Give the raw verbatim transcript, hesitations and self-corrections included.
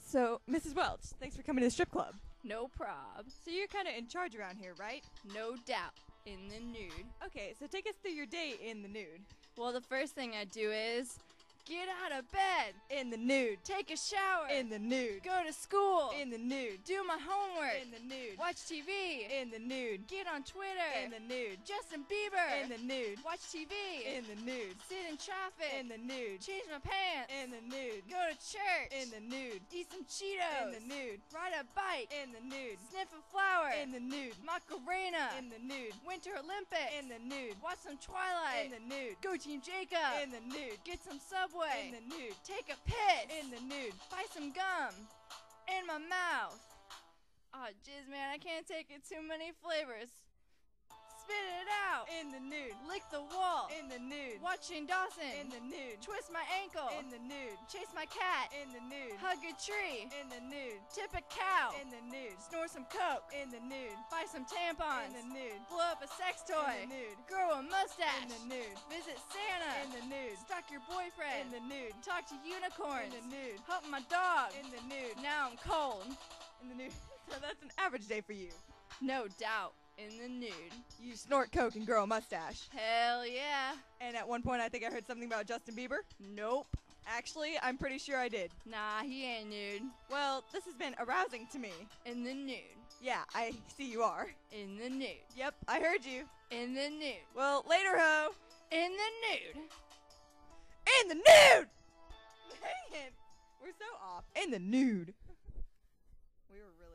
So, Missus Welch, thanks for coming to the strip club. No prob. So you're kind of in charge around here, right? No doubt. In the nude. Okay, so take us through your day in the nude. Well, the first thing I do is get out of bed. In the nude. Take a shower. In the nude. Go to school. In the nude. Do my homework. In the nude. Watch T V. In the nude. Get on Twitter. In the nude. Justin Bieber. In the nude. Watch T V. In the nude. Sit in traffic. In the nude. Change my pants. In the nude. Go to church. In the nude. Eat some Cheetos. In the nude. Ride a bike. In the nude. Sniff a flower. In the nude. Macarena. In the nude. Winter Olympics. In the nude. Watch some Twilight. In the nude. Go Team Jacob. In the nude. Get some Subway. In the nude. Take a piss. In the nude. Buy some gum. In my mouth. Oh, jizz, man, I can't take it. Too many flavors. Spit it out. In the nude. Lick the wall. In the nude. Watch Shane Dawson. In the nude. Twist my ankle. In the nude. Chase my cat. In the nude. Hug a tree. In the nude. Tip a cow. In the nude. Snore some coke. In the nude. Buy some tampons. In the nude. Blow up a sex toy. In the nude. Grow a mustache. In the nude. Visit Santa. In the nude. Stalk your boyfriend. In the nude. Talk to unicorns. In the nude. Hump my dog. In the nude. Now I'm cold. In the nude. So that's an average day for you. No doubt. In the nude. You snort coke and grow a mustache. Hell yeah. And at one point I think I heard something about Justin Bieber. Nope. Actually, I'm pretty sure I did. Nah, he ain't nude. Well, this has been arousing to me. In the nude. Yeah, I see you are. In the nude. Yep, I heard you. In the nude. Well, later, ho. In the nude. In the nude! Dang it. We're so off. In the nude. We were really